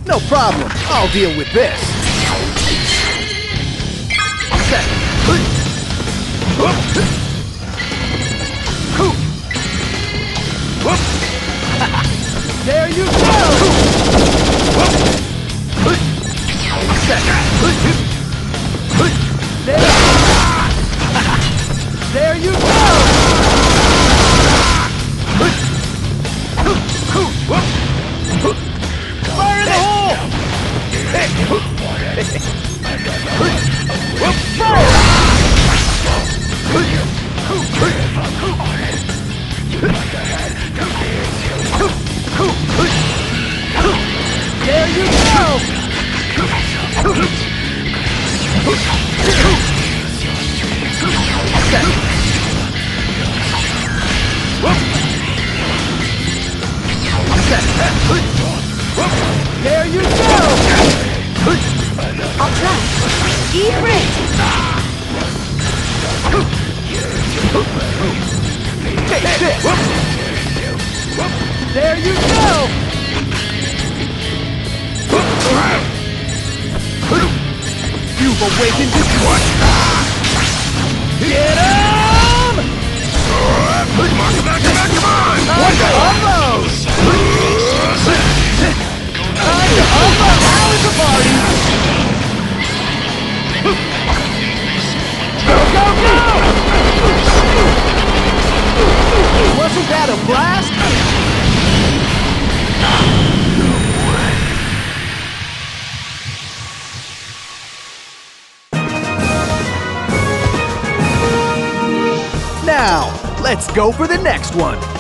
No problem. I'll deal with this. There you go! There you go! Fire in the hole! There you go! There you go! I'll try. Eat right. Take this! There you go! You've awakened this one! Get him! Come on! Almost! Now is the party! Go, go, go! Wasn't that a blast? Now, let's go for the next one!